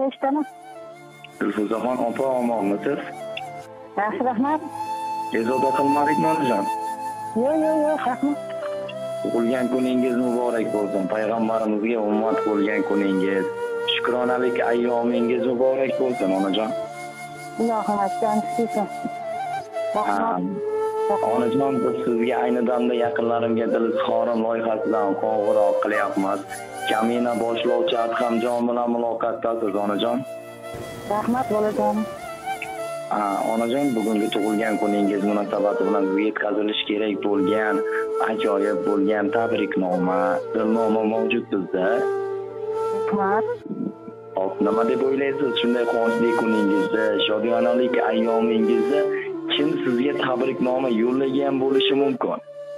Bana eshitaman. Dilfuzaxon opa omonmisiz? Yaxshi, rahmat. Bezovta qilmadikmi onajon? Yo'q, rahmat. Tug'ilgan kuningiz muborak bo'lsin. Payg'ambarimizga ummat bo'lgan kuningiz, shukronalik ayyomingiz muborak bo'lsin onajon. Ilohim aytgan rahmat. Onajon, biz sizga ayni damda yaqinlarimga dil izhorim loyihasidan qo'ng'iroq qilyapmiz. Kamina boshlovchi Adhamjon bilan muloqotdasiz onajon. Rahmat bolajon. Onajon, bugungi tug'ilgan kuningiz munosabati bilan sizga yetkazilishi kerak bo'lgan ajoyib bo'lgan tabriknoma, dilnoma mavjud bizda. Rahmat. Hop, nima deb o'ylaysiz? Shunday quvonchli kuningizda, shodiyonalik ayyomingizda kim sizga tabriknoma yo'llagan bo'lishi mumkin?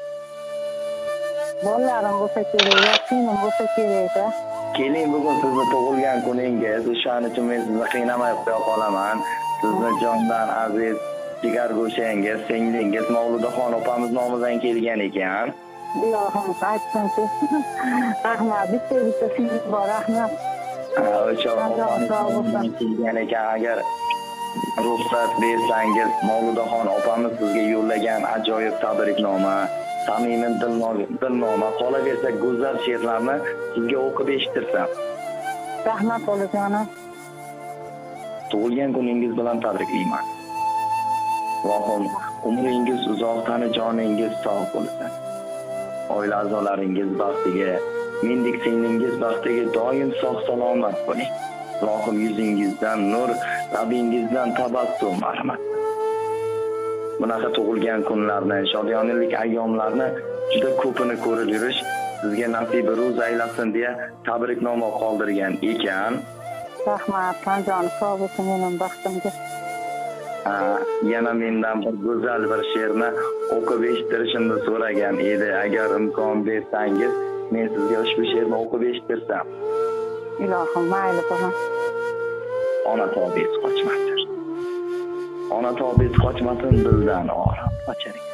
Bolalarim bo'lsa kerak, singlim bo'lsa kerak. Keling, bugun sizni tug'ilgan kuningiz, o'shaning uchun men sizni qiynamay qo'ya qolaman. Sizni jondan aziz jigargo'shangiz, singlingiz Mavludaxon opamiz nomidan kelgan ekan. Ilohim aytsin. Rahmat, bitta singlim bor, rahmat. O'sha opamiz kelgan ekan. Agar ruxsat bersangiz, Mavludaxon opamiz sizga yo'llagan ajoyib tabriknoma, samimiy dilnoma, qolaversa go'zal she'rlarni sizga o'qib eshittirsam. Rahmat bolajonim. Tug'ilgan kuningiz bilan tabriklayman. Allohim umringiz uzoq, tani joningiz sog' bo'lsin. Oila a'zolaringiz baxtiga, mendek singlingiz baxtiga doim sog' salomat bo'ling. Allohim yuzingizdan nur, labingizdan tabassum marhamat. Bunaqa tug'ilgan kunlarni, shodiyonalik ayyomlarni juda ko'pini ko'rib yurish sizga nasib ro'z aylasin deya tabriknoma qoldirgan ekan. Rahmat, Tanjon, sog' bo'lsin mening baxtimga. Yana mendan bir go'zal bir she'rni o'qib eshittirishimni so'ragan edi. Agar imkon bersangiz, men sizga ushbu she'rni o'qib eshittirsam. Ilohim, mayli bo'laman. Ona tobiz qochmasin. Ona tobiz qochmasin dildan orom qocharik.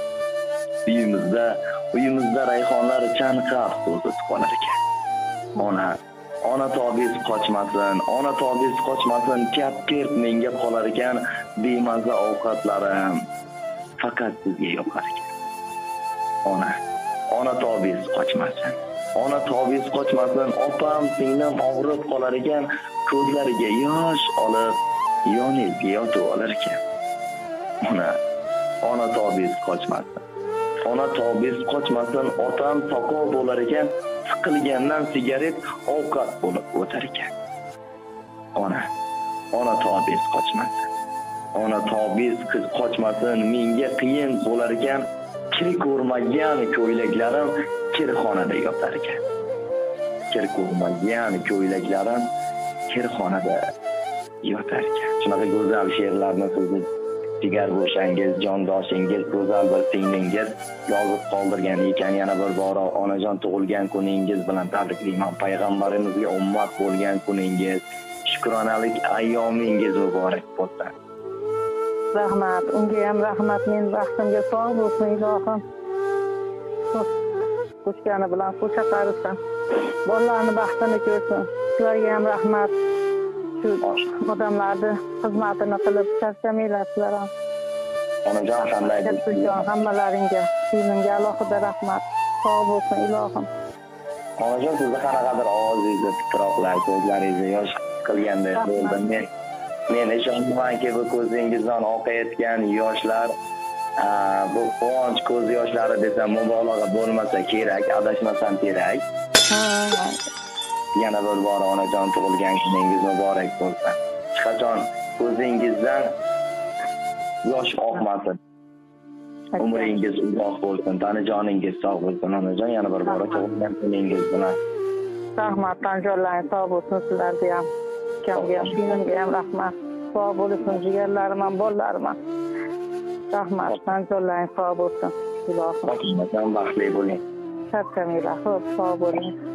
Uyimizda rayhonlar chanqab so'zib qolar ekan. Ona tobiz qochmasin, ona tobiz qochmasin, kap-kert menga qolar ekan, bemaza ovqatlarim faqat sizga yoqar ekan. Ona tobiz qochmasin. Ona tobiz qochmasin, opam singlim og'rib qolar ekan, ko'zlariga yosh olib, yoningizga yotib olar ekan. Ona tobiz qochmasin. Ona tobiz qochmasin, otam soqov bo'lar ekan, siqilgandan sigaret ovqat bo'lib o'tar ekan. Ona tobiz qochmasin. Ona tobiz qochmasin, menga qiyin bo'lar ekan, kir ko'rmagan ko'ylaklarim kirxonada yotar ekan. Kir ko'rmagan ko'ylaklarim kirxonada yotar ekan. Shunaqa go'zal she'rlarni sizni jigar bo'shangiz, jondoshingiz, go'zal bir singlingiz yozib qoldirgan ekan. Yana bir bora onajon, tug'ilgan kuningiz bilan tabriklayman. Payg'ambarimizga ummat bo'lgan kuningiz, shukronalik ayyomingiz muborak bo'lsin. Rahmat, unga ham rahmat, men baxtimga sog' bo'lsin ilohim. Qo'shgani bilan qo'sha qarisan. Bolalarni baxtini ko'rsin. Sizlarga ham rahmat. Shu odamlarni xizmatini qilib charchamaylasizlar ham. Onajon, qanday hammalaringga, singlimga alohida rahmat. Sog' bo'lsin ilohim. Onajon, sizni qanaqadir ovozingizni titroqlar, ko'zlaringizni yosh qilganday bo'ldi. Men ishonmanki, bu ko'zingizdan oqayotgan yoshlar, bu quvonch ko'z yoshlari desam mubolag'a bo'lmasa kerak, adashmasam kerak. Yana bir bor onajon, tug'ilgan kuningiz muborak bo'lsin. Hech qachon ko'zingizdan yosh oqmasin. Umringiz uzoq bo'lsin, tani joningiz sog' bo'lsin onajon. Yana bir bor tug'ilgan kuningiz bilan. Rahmat, tanjonlaring sog' bo'lsin sizlarga ham. Kamga ham, singlimga ham rahmat. Sog' bo'lsin jigarlarim ham, bolalarim ham. Rahmat, tanjonlaring sog' bo'lsin. Ilohim. Baxtli bo'ling. Charchamanglar, xo'p, sog' bo'ling.